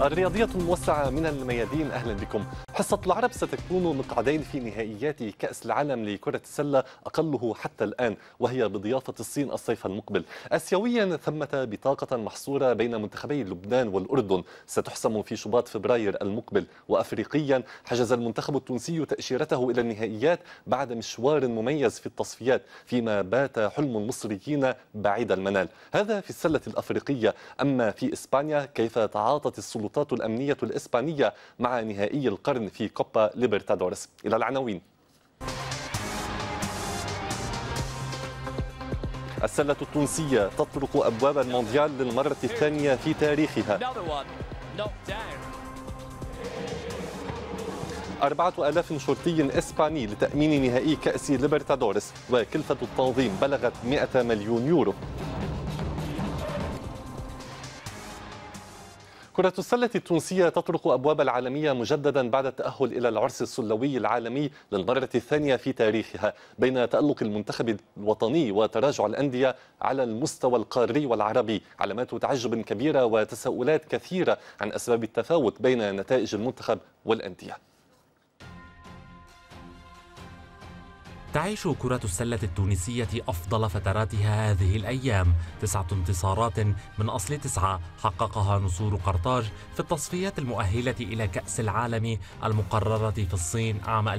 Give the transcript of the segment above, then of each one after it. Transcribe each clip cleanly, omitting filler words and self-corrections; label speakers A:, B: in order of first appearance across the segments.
A: الرياضية الموسعة من الميادين، أهلا بكم. حصة العرب ستكون مقعدين في نهائيات كأس العالم لكرة السلة أقله حتى الآن، وهي بضيافة الصين الصيف المقبل. آسيويا ثمة بطاقة محصورة بين منتخبي لبنان والأردن ستحسم في شباط فبراير المقبل، وأفريقيا حجز المنتخب التونسي تأشيرته إلى النهائيات بعد مشوار مميز في التصفيات، فيما بات حلم المصريين بعيد المنال. هذا في السلة الأفريقية. أما في إسبانيا كيف تعاطت السلطات الأمنية الإسبانية مع نهائي القرن في كوبا ليبرتادوريس؟ إلى العناوين. السلة التونسية تطرق أبواب المونديال للمرة الثانية في تاريخها. 4000 شرطي إسباني لتأمين نهائي كأس ليبرتادوريس، وكلفة التنظيم بلغت 100 مليون يورو. كرة السلة التونسية تطرق أبواب العالمية مجددا بعد التأهل إلى العرس السلوي العالمي للمرة الثانية في تاريخها، بين تألق المنتخب الوطني وتراجع الأندية على المستوى القاري والعربي. علامات تعجب كبيرة وتساؤلات كثيرة عن أسباب التفاوت بين نتائج المنتخب والأندية.
B: تعيش كرة السلة التونسية أفضل فتراتها هذه الأيام. 9 انتصارات من أصل 9 حققها نسور قرطاج في التصفيات المؤهلة إلى كأس العالم المقررة في الصين عام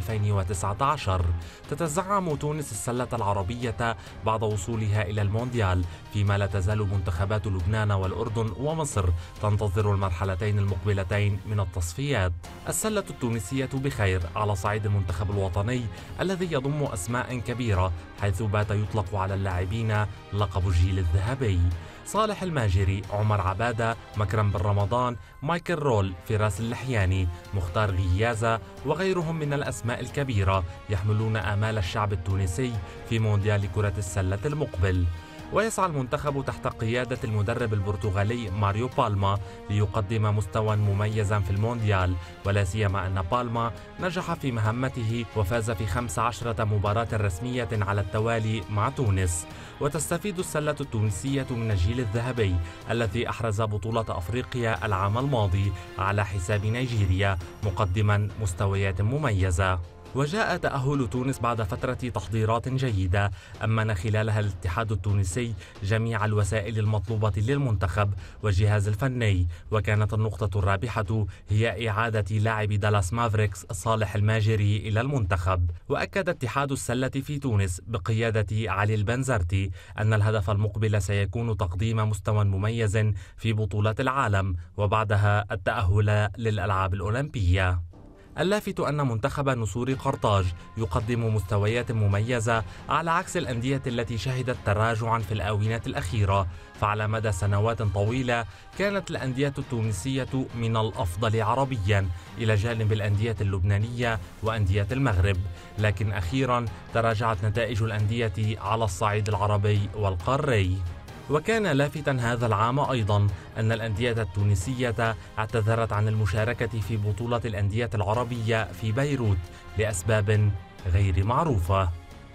B: 2019. تتزعم تونس السلة العربية بعد وصولها إلى المونديال، فيما لا تزال منتخبات لبنان والأردن ومصر تنتظر المرحلتين المقبلتين من التصفيات. السلة التونسية بخير على صعيد المنتخب الوطني الذي يضم أسماء كبيرة، حيث بات يطلق على اللاعبين لقب الجيل الذهبي: صالح الماجري، عمر عبادة، مكرم بن رمضان، مايكل رول، فراس اللحياني، مختار غيازة وغيرهم من الأسماء الكبيرة يحملون آمال الشعب التونسي في مونديال كرة السلة المقبل. ويسعى المنتخب تحت قيادة المدرب البرتغالي ماريو بالما ليقدم مستوى مميزا في المونديال، ولا سيما أن بالما نجح في مهمته وفاز في 15 مباراة رسمية على التوالي مع تونس. وتستفيد السلة التونسية من الجيل الذهبي الذي أحرز بطولة أفريقيا العام الماضي على حساب نيجيريا، مقدما مستويات مميزة. وجاء تأهل تونس بعد فترة تحضيرات جيدة أمن خلالها الاتحاد التونسي جميع الوسائل المطلوبة للمنتخب والجهاز الفني، وكانت النقطة الرابحة هي إعادة لاعب دالاس مافريكس صالح الماجري إلى المنتخب. وأكد اتحاد السلة في تونس بقيادة علي البنزرتي أن الهدف المقبل سيكون تقديم مستوى مميز في بطولات العالم وبعدها التأهل للألعاب الأولمبية. اللافت أن منتخب نسور قرطاج يقدم مستويات مميزة على عكس الأندية التي شهدت تراجعا في الآونة الأخيرة، فعلى مدى سنوات طويلة كانت الأندية التونسية من الأفضل عربيا إلى جانب الأندية اللبنانية وأندية المغرب، لكن أخيرا تراجعت نتائج الأندية على الصعيد العربي والقاري. وكان لافتا هذا العام أيضا أن الأندية التونسية اعتذرت عن المشاركة في بطولة الأندية العربية في بيروت لأسباب غير معروفة.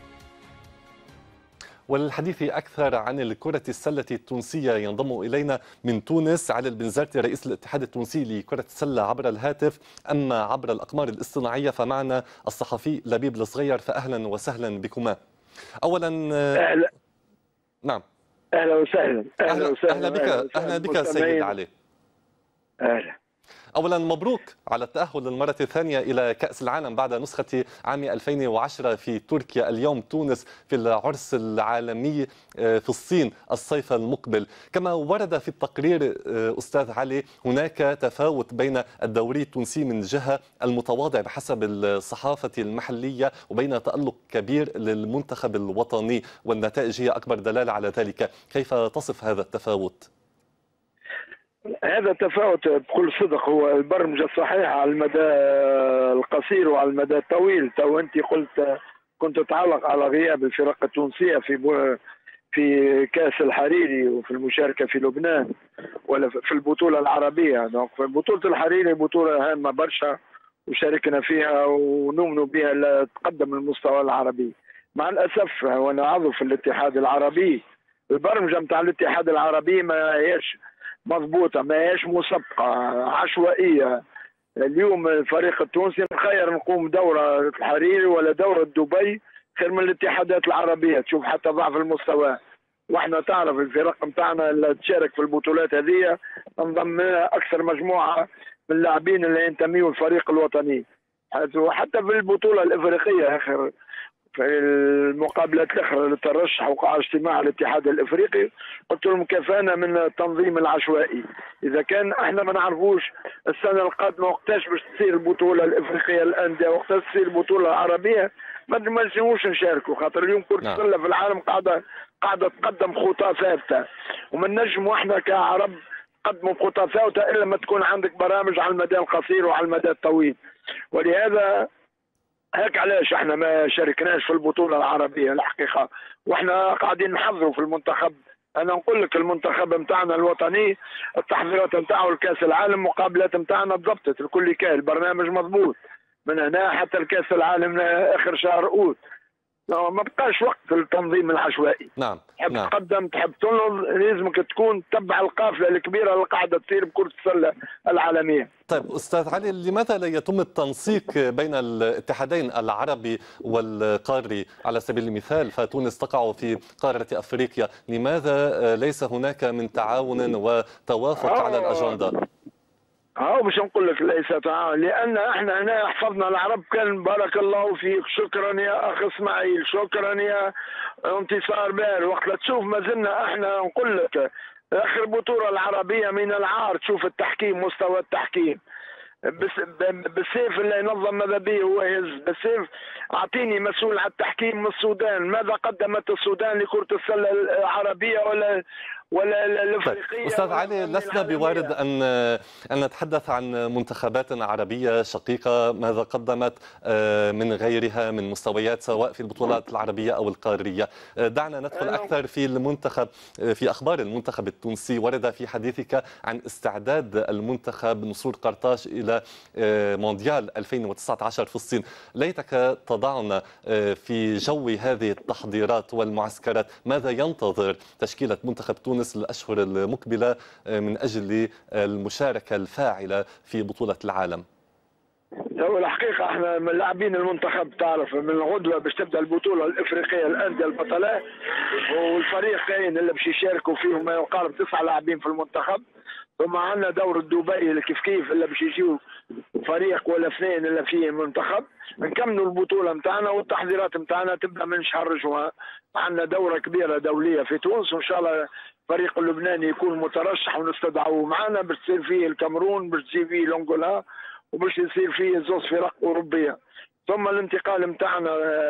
A: وللحديث أكثر عن الكرة السلة التونسية ينضم إلينا من تونس علي البنزرتي رئيس الاتحاد التونسي لكرة السلة عبر الهاتف. أما عبر الأقمار الاصطناعية فمعنا الصحفي لبيب الصغير، فأهلا وسهلا بكما. أولا
C: أهلا.
A: نعم،
C: اهلا وسهلا.
A: اهلا بك سيد علي.
C: اهلا.
A: اولا مبروك على التاهل للمره الثانيه الى كاس العالم بعد نسخه عام 2010 في تركيا. اليوم تونس في العرس العالمي في الصين الصيف المقبل. كما ورد في التقرير استاذ علي، هناك تفاوت بين الدوري التونسي من جهه المتواضع بحسب الصحافه المحليه وبين تالق كبير للمنتخب الوطني، والنتائج هي اكبر دلاله على ذلك. كيف تصف هذا التفاوت؟
C: هذا التفاوت بكل صدق هو البرمجة الصحيحة على المدى القصير وعلى المدى الطويل. تو أنت كنت تعلق على غياب الفرق التونسية في كأس الحريري وفي المشاركة في لبنان ولا في البطولة العربية. في بطولة الحريري بطولة هامة برشا وشاركنا فيها ونؤمن بها لتقدم المستوى العربي. مع الأسف وأنا عضو في الاتحاد العربي، البرمجة متاع الاتحاد العربي ما هيش مضبوطة، ما هيش مسبقة عشوائية. اليوم الفريق التونسي مخير نقوم دورة الحريري ولا دورة دبي خير من الاتحادات العربية، تشوف حتى ضعف المستوى. واحنا تعرف الفرق نتاعنا اللي تشارك في البطولات هذه انضم لها اكثر مجموعة من اللاعبين اللي ينتميوا للفريق الوطني. وحتى في البطولة الافريقية اخر في المقابلات الاخرى اللي ترشح وقع اجتماع الاتحاد الافريقي قلت لهم كفانا من التنظيم العشوائي. اذا كان احنا ما نعرفوش السنه القادمه وقتاش باش تصير البطوله الافريقيه الانديه وقتاش تصير البطوله العربيه ما نجموش نشاركوا، خاطر اليوم كره السله في العالم قاعده تقدم خطى ثابته، وما نجموا احنا كعرب نقدموا خطى ثابته الا ما تكون عندك برامج على المدى القصير وعلى المدى الطويل. ولهذا هيك علاش احنا ما شاركناش في البطوله العربيه الحقيقه، واحنا قاعدين نحضروا في المنتخب. انا نقول لك المنتخب نتاعنا الوطني التحضيرات نتاعو لكاس العالم مقابلات نتاعنا ضبطت الكل كان البرنامج مضبوط من هنا حتى الكاس العالم اخر شهر اوت. ما بقاش وقت التنظيم العشوائي.
A: نعم.
C: تحب تقدم تحب تنهض لازمك تكون تتبع القافله الكبيره اللي قاعده تصير بكره السله العالميه.
A: طيب استاذ علي، لماذا لا يتم التنسيق بين الاتحادين العربي والقاري؟ على سبيل المثال فتونس تقع في قاره افريقيا، لماذا ليس هناك من تعاون وتوافق على الاجنده؟
C: باش نقول لك ليس تعاون، لان احنا هنا حفظنا العرب كان بارك الله فيك. شكرا يا اخ اسماعيل، شكرا يا انتصار بال. وقت لا تشوف ما زلنا احنا نقول لك اخر بطوله العربيه من العار تشوف التحكيم مستوى التحكيم. بالسيف اللي ينظم ماذا به هو يهز بالسيف. اعطيني مسؤول على التحكيم من السودان، ماذا قدمت السودان لكره السله العربيه ولا الافريقيه؟
A: طيب استاذ علي، لسنا بوارد ان نتحدث عن منتخبات عربيه شقيقه ماذا قدمت من غيرها من مستويات سواء في البطولات العربيه او القاريه. دعنا ندخل اكثر في المنتخب، في اخبار المنتخب التونسي. ورد في حديثك عن استعداد المنتخب نصور قرطاج الى مونديال 2019 في الصين. ليتك تضعنا في جو هذه التحضيرات والمعسكرات، ماذا ينتظر تشكيله منتخب تونس الأشهر المقبلة من أجل المشاركة الفاعلة في بطولة العالم؟
C: هو الحقيقة احنا من لاعبين المنتخب تعرف من الغدوة باش تبدا البطولة الافريقية الأندية البطلة، والفريقين اللي باش يشاركوا فيهم ما يقارب 9 لاعبين في المنتخب. ثم عندنا دور دبي اللي كيف اللي باش يجيو فريق ولا اثنين اللي فيه المنتخب. نكملوا البطولة نتاعنا والتحضيرات نتاعنا تبدا من شهر جوان. عندنا دورة كبيرة دولية في تونس وان شاء الله الفريق اللبناني يكون مترشح ونستدعوه معنا باش تصير فيه الكاميرون، باش تصير فيه الانغولا، وباش يصير فيه زوز فرق أوروبية. ثم الانتقال نتاعنا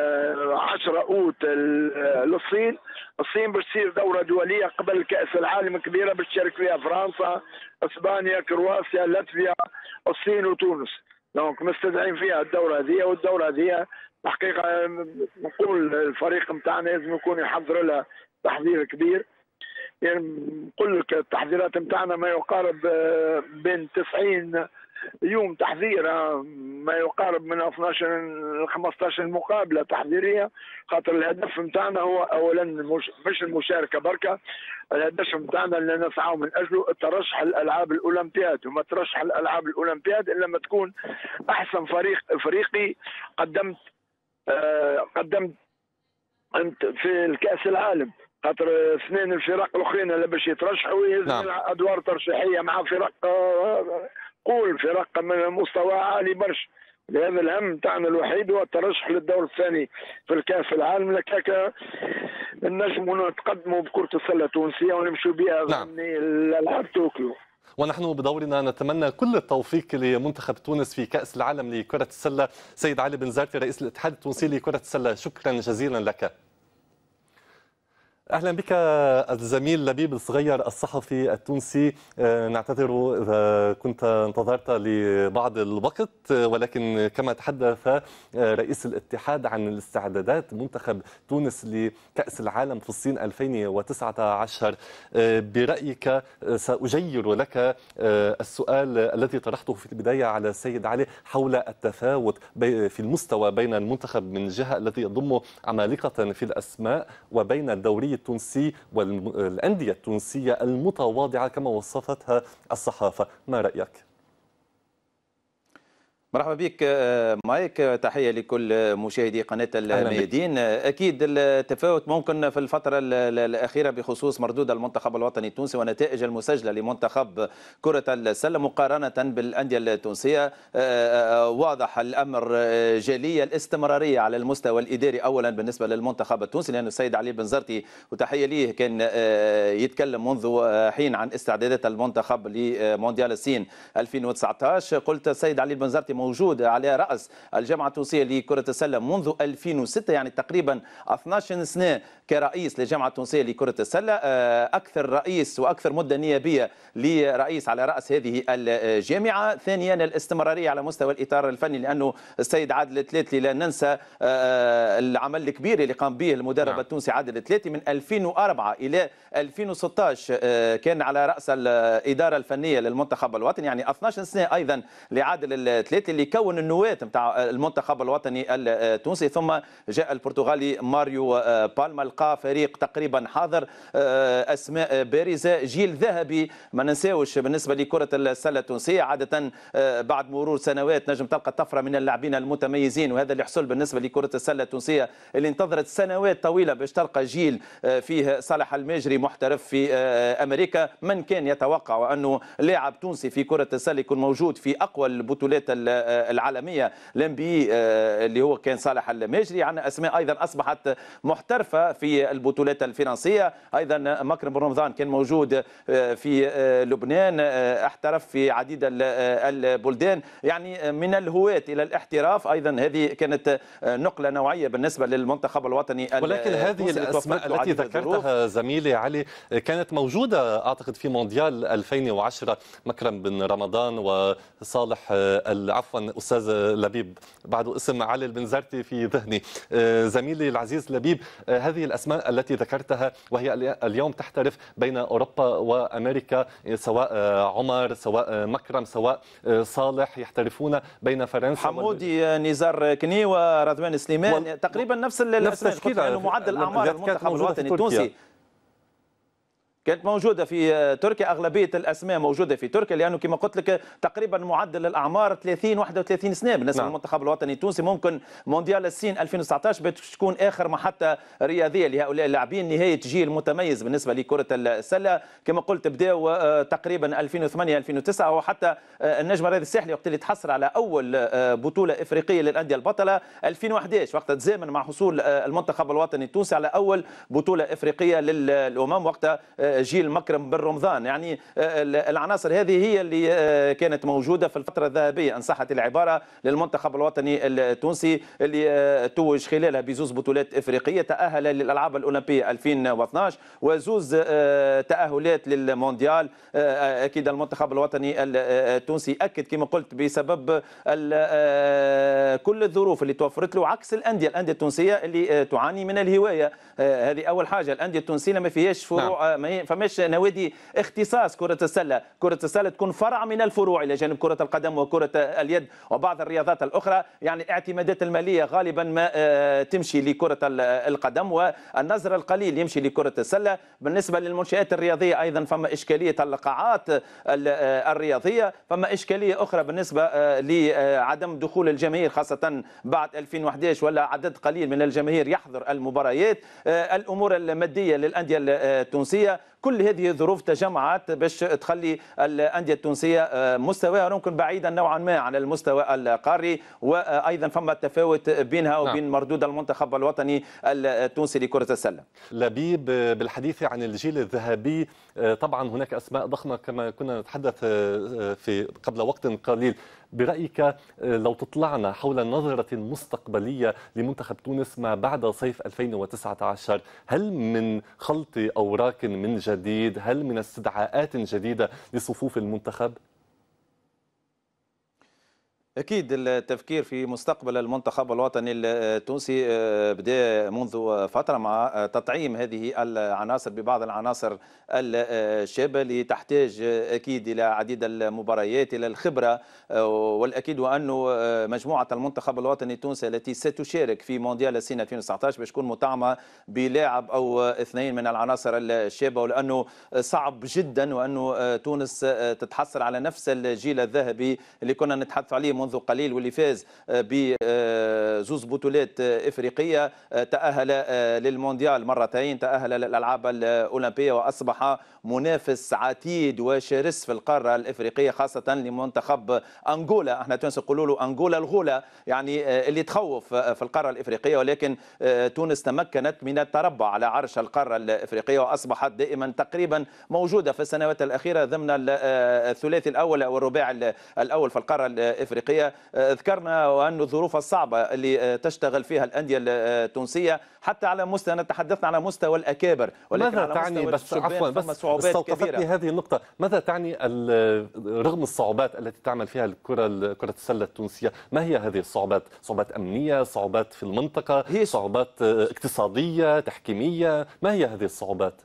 C: 10 أوت للصين. الصين باش تصير دورة دولية قبل كأس العالم كبيرة باش تشارك فيها فرنسا، اسبانيا، كرواتيا، لاتفيا، الصين وتونس. دونك مستدعين فيها الدورة هذه، والدورة هذه الحقيقة نقول الفريق نتاعنا لازم يكون يحضر لها تحضير كبير. يعني نقول لك التحضيرات نتاعنا ما يقارب بين 90 يوم تحضير، ما يقارب من 12 ل 15 مقابله تحضيريه. خاطر الهدف نتاعنا هو اولا مش المشاركه بركه، الهدف نتاعنا اللي نسعى من اجله الترشح الالعاب الاولمبياد. وما ترشح الالعاب الاولمبياد الا لما تكون احسن فريق افريقي قدمت انت في الكاس العالم. خاطر اثنين الفرق الاخرين اللي باش يترشحوا يلزم ادوار ترشيحيه مع فرق قول فرق من مستوى عالي برشا. لهذا الهم تاعنا الوحيد هو الترشح للدور الثاني في الكاس العالم. لكاكا نجموا نتقدموا بكرة السلة التونسية ونمشوا بها ضمن الألعاب طوكيو.
A: ونحن بدورنا نتمنى كل التوفيق لمنتخب تونس في كأس العالم لكرة السلة. سيد علي بنزرتي رئيس الاتحاد التونسي لكرة السلة، شكرا جزيلا لك. أهلا بك الزميل لبيب الصغير الصحفي التونسي. نعتذر إذا كنت انتظرت لبعض الوقت، ولكن كما تحدث رئيس الاتحاد عن الاستعدادات منتخب تونس لكأس العالم في الصين 2019، برأيك سأجير لك السؤال الذي طرحته في البداية على السيد علي حول التفاوت في المستوى بين المنتخب من جهة الذي يضم عمالقة في الأسماء وبين الدوري الدوري التونسي والأندية التونسية المتواضعة كما وصفتها الصحافة، ما رأيك؟
D: مرحبا بك مايك، تحية لكل مشاهدي قناة الميادين. أكيد التفاوت ممكن في الفترة الأخيرة بخصوص مردود المنتخب الوطني التونسي ونتائج المسجلة لمنتخب كرة السلة مقارنة بالأندية التونسية. واضح الأمر جلي، الاستمرارية على المستوى الإداري أولا بالنسبة للمنتخب التونسي، لأن السيد علي بنزرتي وتحية ليه كان يتكلم منذ حين عن استعدادات المنتخب لمونديال الصين 2019. قلت السيد علي بنزرتي موجود على رأس الجامعة التونسية لكرة السلة منذ 2006، يعني تقريبا 12 سنة كرئيس للجامعة التونسية لكرة السلة، أكثر رئيس وأكثر مدة نيابية لرئيس على رأس هذه الجامعة. ثانيا الاستمرارية على مستوى الإطار الفني، لأنه السيد عادل التلاتلي لا ننسى العمل الكبير اللي قام به المدرب التونسي عادل التلاتلي من 2004 إلى 2016 كان على رأس الإدارة الفنية للمنتخب الوطني، يعني 12 سنة أيضا لعادل التلاتلي اللي كون النواة نتاع المنتخب الوطني التونسي. ثم جاء البرتغالي ماريو بالما، لقى فريق تقريبا حاضر، اسماء بارزه، جيل ذهبي ما ننساوش بالنسبه لكره السله التونسيه. عاده بعد مرور سنوات نجم تلقى طفره من اللاعبين المتميزين، وهذا اللي حصل بالنسبه لكره السله التونسيه اللي انتظرت سنوات طويله باش تلقى جيل فيه صالح الماجري محترف في امريكا. من كان يتوقع انه لاعب تونسي في كره السله يكون موجود في اقوى البطولات العالميه الانبي اللي هو كان صالح الماجري. عندنا اسماء ايضا اصبحت محترفه في البطولات الفرنسيه، ايضا مكرم بن رمضان كان موجود في لبنان، احترف في عديد البلدان، يعني من الهواة الى الاحتراف. ايضا هذه كانت نقله نوعيه بالنسبه للمنتخب الوطني.
A: ولكن هذه الاسماء التي ذكرتها زميلي علي كانت موجوده اعتقد في مونديال 2010، مكرم بن رمضان وصالح عفوا استاذ لبيب، بعده اسم علي البنزرتي في ذهني. زميلي العزيز لبيب، هذه الاسماء التي ذكرتها وهي اليوم تحترف بين اوروبا وامريكا، سواء عمر سواء مكرم سواء صالح، يحترفون بين فرنسا
D: حمودي نزار كني ورضوان سليمان، تقريبا نفس الاسماء، لانه معدل اعمار المنتخب الوطني التونسي كانت موجودة في تركيا. أغلبية الأسماء موجودة في تركيا، لأنه كما قلت لك تقريبا معدل الأعمار 30-31 سنة بالنسبة للمنتخب الوطني التونسي. ممكن مونديال الصين 2019 بتكون آخر محطة رياضية لهؤلاء اللاعبين، نهاية جيل متميز بالنسبة لكرة السلة. كما قلت بداوا تقريبا 2008-2009، وحتى النجم الرياضي الساحلي وقت اللي تحصل على أول بطولة إفريقية للأندية البطلة 2011، وقت تزامن مع حصول المنتخب الوطني التونسي على أول بطولة إفريقية للأمم، وقتها جيل مكرم بن رمضان. يعني العناصر هذه هي اللي كانت موجودة في الفترة الذهبية إن صحت العبارة للمنتخب الوطني التونسي، اللي توج خلالها بزوز بطولات إفريقية، تأهل للألعاب الأولمبية 2012 وزوز تأهلات للمونديال. أكيد المنتخب الوطني التونسي أكد كما قلت بسبب كل الظروف اللي توفرت له، عكس الأندية التونسية اللي تعاني من الهواية. هذه أول حاجة، الأندية التونسية ما فيهاش فروع، فماش نوادي اختصاص كرة السلة. كرة السلة تكون فرع من الفروع إلى جانب كرة القدم وكرة اليد وبعض الرياضات الأخرى. يعني الاعتمادات المالية غالبا ما تمشي لكرة القدم، والنظر القليل يمشي لكرة السلة. بالنسبة للمنشآت الرياضية أيضا فما إشكالية اللقاعات الرياضية، فما إشكالية أخرى بالنسبة لعدم دخول الجماهير، خاصة بعد 2011 ولا عدد قليل من الجماهير يحضر المباريات. الأمور المادية للأندية التونسية، كل هذه الظروف تجمعت باش تخلي الأندية التونسية مستواها ممكن بعيدا نوعا ما عن المستوى القاري، وأيضا فما تفاوت بينها وبين مردود المنتخب الوطني التونسي لكرة السلة.
A: لبيب، بالحديث عن الجيل الذهبي طبعا هناك أسماء ضخمة كما كنا نتحدث في قبل وقت قليل. برأيك لو تطلعنا حول النظرة المستقبلية لمنتخب تونس ما بعد صيف 2019، هل من خلط أوراق من جديد؟ هل من استدعاءات جديدة لصفوف المنتخب؟
D: أكيد التفكير في مستقبل المنتخب الوطني التونسي بدأ منذ فترة مع تطعيم هذه العناصر ببعض العناصر الشابة اللي تحتاج أكيد إلى عديد المباريات، إلى الخبرة. والأكيد وأنه مجموعة المنتخب الوطني التونسي التي ستشارك في مونديال الصين 2019 باش تكون مطعمة بلاعب أو اثنين من العناصر الشابة، ولأنه صعب جدا وأنه تونس تتحصل على نفس الجيل الذهبي اللي كنا نتحدث عليه منذ قليل، واللي فاز بزوز بطولات افريقيه، تاهل للمونديال مرتين، تاهل للالعاب الاولمبيه، واصبح منافس عتيد وشرس في القاره الافريقيه، خاصه لمنتخب انغولا. احنا تونس نقولوا له انغولا الغولا، يعني اللي تخوف في القاره الافريقيه، ولكن تونس تمكنت من التربع على عرش القاره الافريقيه، واصبحت دائما تقريبا موجوده في السنوات الاخيره ضمن الثلاثي الاول او الرباع الاول في القاره الافريقيه. ذكرنا وأن الظروف الصعبة اللي تشتغل فيها الأندية التونسية، حتى على مستوى تحدثنا على مستوى الأكابر، ولكن
A: ماذا
D: على
A: تعني؟
D: مستوى
A: بس عفوا، بس استوقفتني هذه النقطة. ماذا تعني رغم الصعوبات التي تعمل فيها كرة السلة التونسية؟ ما هي هذه الصعوبات؟ صعوبات أمنية، صعوبات في المنطقة، صعوبات اقتصادية، تحكيمية؟ ما هي هذه الصعوبات؟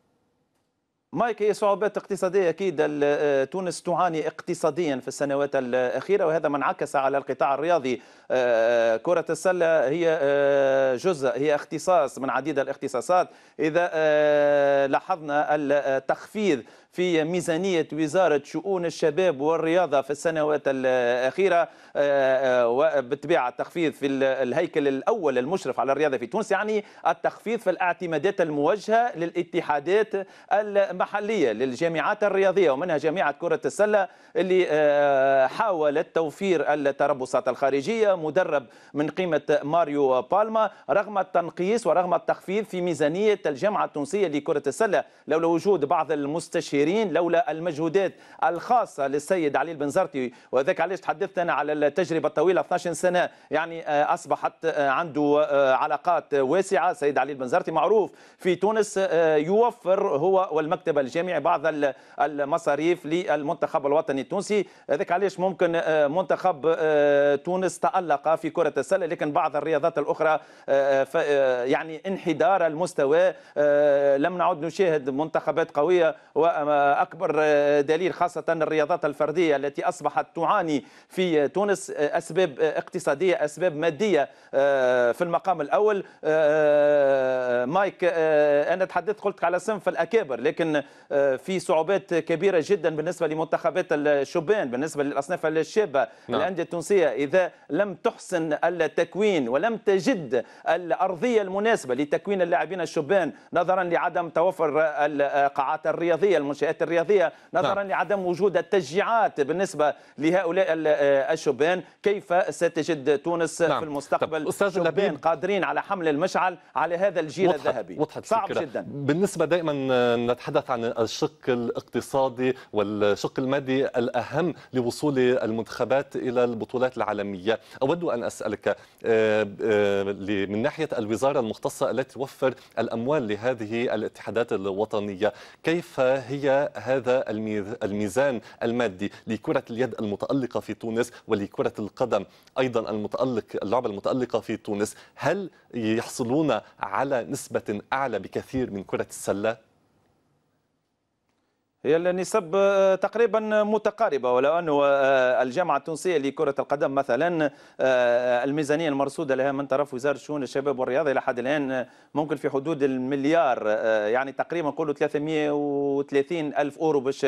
D: مايك، هي صعوبات اقتصادية أكيد. تونس تعاني اقتصاديا في السنوات الأخيرة، وهذا ما انعكس على القطاع الرياضي. كرة السلة هي جزء، هي اختصاص من عديد الاختصاصات. إذا لاحظنا التخفيض في ميزانية وزارة شؤون الشباب والرياضة في السنوات الأخيرة، وبالطبيعة التخفيض في الهيكل الأول المشرف على الرياضة في تونس، يعني التخفيض في الاعتمادات الموجهة للاتحادات المحلية للجامعات الرياضية، ومنها جامعة كرة السلة اللي حاولت توفير التربصات الخارجية، مدرب من قيمة ماريو بالما، رغم التنقيص ورغم التخفيض في ميزانية الجامعة التونسية لكرة السلة، لولا وجود بعض المستشيرين، لولا المجهودات الخاصة للسيد علي البنزرتي. وذاك علاش تحدثت أنا على التجربة الطويلة 12 سنة، يعني أصبحت عنده علاقات واسعة. سيد علي البنزرتي معروف في تونس يوفر هو والمكتب الجامعي بعض المصاريف للمنتخب الوطني التونسي. ذاك علاش ممكن منتخب تونس تألق في كرة السلة، لكن بعض الرياضات الأخرى يعني انحدار المستوى. لم نعد نشاهد منتخبات قوية، وأكبر دليل خاصة الرياضات الفردية التي أصبحت تعاني في تونس، أسباب اقتصادية، أسباب مادية في المقام الأول. مايك، أنا تحدثت قلت على صنف الأكابر، لكن في صعوبات كبيرة جدا بالنسبة لمنتخبات الشبان، بالنسبة للأصناف الشابة. الأندية التونسية إذا لم تحسن التكوين ولم تجد الأرضية المناسبة لتكوين اللاعبين الشبان، نظرا لعدم توفر القاعات الرياضية، المنشآت الرياضية، نظرا لعدم وجود التشجيعات بالنسبة لهؤلاء الشبان، كيف ستجد تونس في المستقبل شبان قادرين على حمل المشعل على هذا الجيل الذهبي؟ صعب جدا.
A: بالنسبة دائما نتحدث عن الشق الاقتصادي والشق المادي الأهم لوصول المنتخبات إلى البطولات العالمية. أود أن أسألك من ناحية الوزارة المختصة التي توفر الأموال لهذه الاتحادات الوطنية، كيف هي هذا الميزان المادي لكرة اليد المتألقة في تونس ولكرة القدم أيضا اللعبة المتألقة في تونس؟ هل يحصلون على نسبة أعلى بكثير من كرة السلة؟
D: هي النسب تقريبا متقاربة، ولو أنه الجامعة التونسية لكرة القدم مثلا الميزانية المرصودة لها من طرف وزارة شؤون الشباب والرياضة إلى حد الآن ممكن في حدود المليار، يعني تقريبا نقولوا 330 ألف أورو باش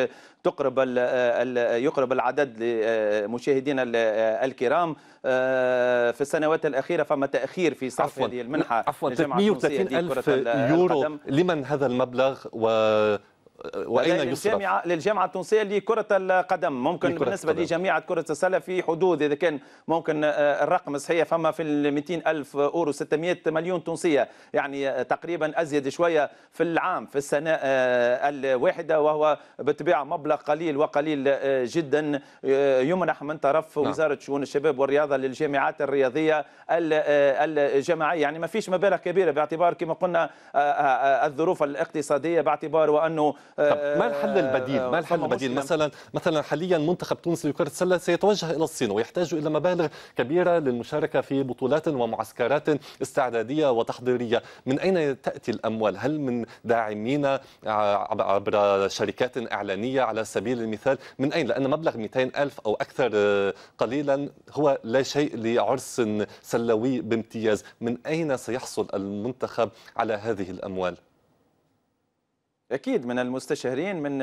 D: يقرب العدد لمشاهدينا الكرام. في السنوات الأخيرة فما تأخير في صرف هذه المنحة.
A: 330 ألف يورو، لمن هذا المبلغ وأين يصرف؟
D: للجامعة التونسية لكرة القدم. ممكن بالنسبة لجامعة كرة السلة في حدود، إذا كان ممكن الرقم صحيح، فما في 200 ألف أورو 600 مليون تونسية، يعني تقريبا أزيد شوية في العام في السنة الواحدة، وهو بالطبيعة مبلغ قليل وقليل جدا يمنح من طرف وزارة شؤون الشباب والرياضة للجامعات الرياضية الجماعية. يعني ما فيش مبالغ كبيرة باعتبار كما قلنا الظروف الاقتصادية، باعتبار وأنه
A: ما الحل البديل؟ ما الحل البديل؟ مثلا حاليا منتخب تونس لكرة السلة سيتوجه إلى الصين ويحتاج إلى مبالغ كبيرة للمشاركة في بطولات ومعسكرات استعدادية وتحضيرية. من أين تأتي الأموال؟ هل من داعمين عبر شركات إعلانية على سبيل المثال؟ من أين؟ لأن مبلغ 200,000 أو أكثر قليلا هو لا شيء لعرس سلوي بامتياز. من أين سيحصل المنتخب على هذه الأموال؟
D: أكيد من المستشارين، من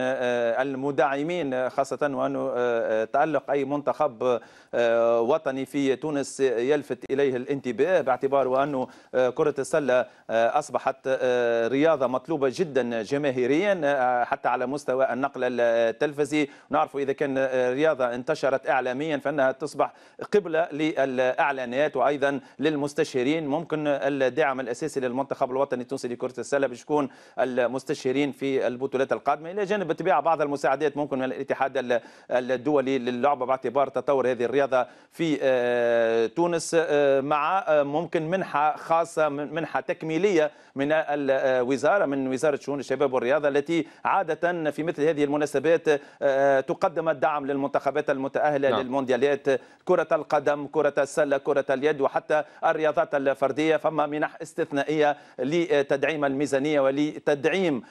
D: المدعمين، خاصة وأنه تألق أي منتخب وطني في تونس يلفت إليه الانتباه، باعتبار وأنه كرة السلة أصبحت رياضة مطلوبة جدا جماهيريا حتى على مستوى النقل التلفزي. نعرف إذا كان رياضة انتشرت إعلاميا فإنها تصبح قبلة للإعلانات وأيضا للمستشارين. ممكن الدعم الأساسي للمنتخب الوطني التونسي لكرة السلة باش يكون المستشارين في البطولات القادمة، إلى جانب اتباع بعض المساعدات ممكن من الاتحاد الدولي للعبة باعتبار تطور هذه الرياضة في تونس، مع ممكن منحة خاصة، منحة تكميلية من الوزارة، من وزارة شؤون الشباب والرياضة، التي عادة في مثل هذه المناسبات تقدم الدعم للمنتخبات المتأهلة للمونديالات، كرة القدم، كرة السلة، كرة اليد، وحتى الرياضات الفردية. فما منح استثنائية لتدعيم الميزانية ولتدعيم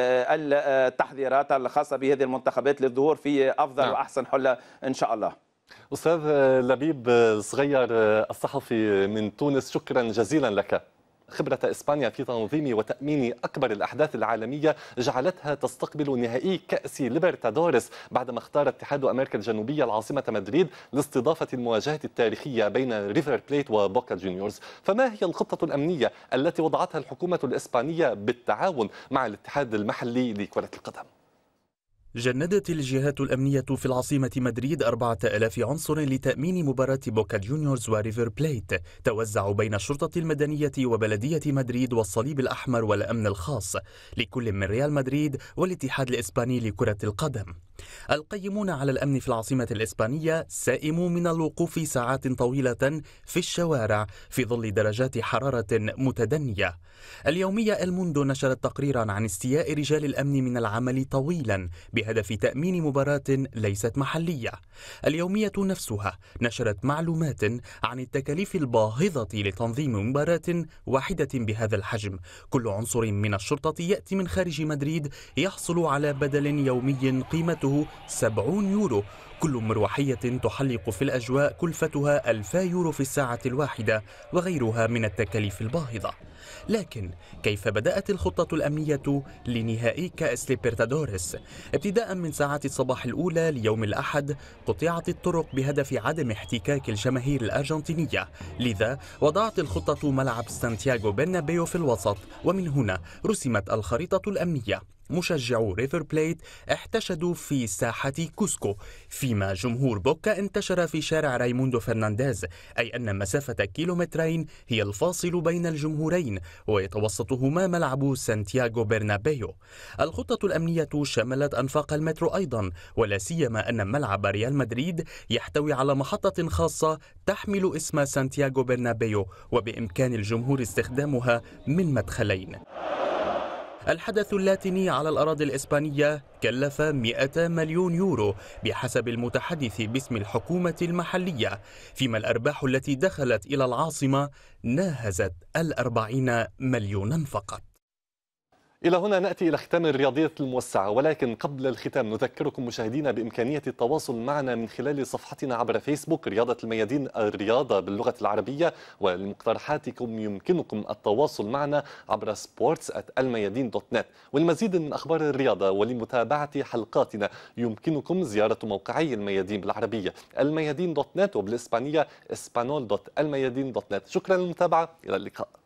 D: التحضيرات الخاصة بهذه المنتخبات للظهور في أفضل وأحسن حلة إن شاء الله.
A: أستاذ لبيب صغير الصحفي من تونس، شكرا جزيلا لك. خبرة إسبانيا في تنظيم وتأمين أكبر الأحداث العالمية جعلتها تستقبل نهائي كأس ليبرتادوريس بعدما اختار اتحاد أمريكا الجنوبية العاصمة مدريد لاستضافة المواجهة التاريخية بين ريفر بليت وبوكا جونيورز. فما هي الخطة الأمنية التي وضعتها الحكومة الإسبانية بالتعاون مع الاتحاد المحلي لكرة القدم؟
E: جندت الجهات الأمنية في العاصمة مدريد 4000 عنصر لتأمين مباراة بوكا جونيورز وريفر بليت، توزع بين الشرطة المدنية وبلدية مدريد والصليب الأحمر والأمن الخاص، لكل من ريال مدريد والاتحاد الإسباني لكرة القدم. القيمون على الأمن في العاصمة الإسبانية سائموا من الوقوف ساعات طويلة في الشوارع في ظل درجات حرارة متدنية. اليومية الموندو نشرت تقريرا عن استياء رجال الأمن من العمل طويلا بهدف تأمين مباراة ليست محلية. اليومية نفسها نشرت معلومات عن التكاليف الباهظة لتنظيم مباراة واحدة بهذا الحجم. كل عنصر من الشرطة يأتي من خارج مدريد يحصل على بدل يومي قيمته 70 يورو. كل مروحية تحلق في الأجواء كلفتها 2000 يورو في الساعة الواحدة، وغيرها من التكاليف الباهظة. لكن كيف بدأت الخطة الأمنية لنهائي كأس ليبرتادوريس؟ ابتداء من ساعات الصباح الأولى ليوم الأحد قطعت الطرق بهدف عدم احتكاك الجماهير الأرجنتينية، لذا وضعت الخطة ملعب سانتياغو برنابيو في الوسط، ومن هنا رسمت الخريطة الأمنية. مشجعو ريفر بليت احتشدوا في ساحة كوسكو، فيما جمهور بوكا انتشر في شارع رايموندو فرنانديز، أي أن مسافة كيلومترين هي الفاصل بين الجمهورين، ويتوسطهما ملعب سانتياغو برنابيو. الخطة الأمنية شملت أنفاق المترو أيضا، ولا سيما أن ملعب ريال مدريد يحتوي على محطة خاصة تحمل اسم سانتياغو برنابيو، وبإمكان الجمهور استخدامها من مدخلين. الحدث اللاتيني على الأراضي الإسبانية كلف 100 مليون يورو بحسب المتحدث باسم الحكومة المحلية، فيما الأرباح التي دخلت إلى العاصمة ناهزت 40 مليونا فقط.
A: إلى هنا نأتي إلى ختام الرياضية الموسعة، ولكن قبل الختام نذكركم مشاهدينا بإمكانية التواصل معنا من خلال صفحتنا عبر فيسبوك رياضة الميادين، الرياضة باللغة العربية. ولمقترحاتكم يمكنكم التواصل معنا عبر sports@almayadin.net. والمزيد من أخبار الرياضة ولمتابعة حلقاتنا يمكنكم زيارة موقعي الميادين بالعربية almayadin.net وبالإسبانية espanol.almayadin.net. شكرا للمتابعة، إلى اللقاء.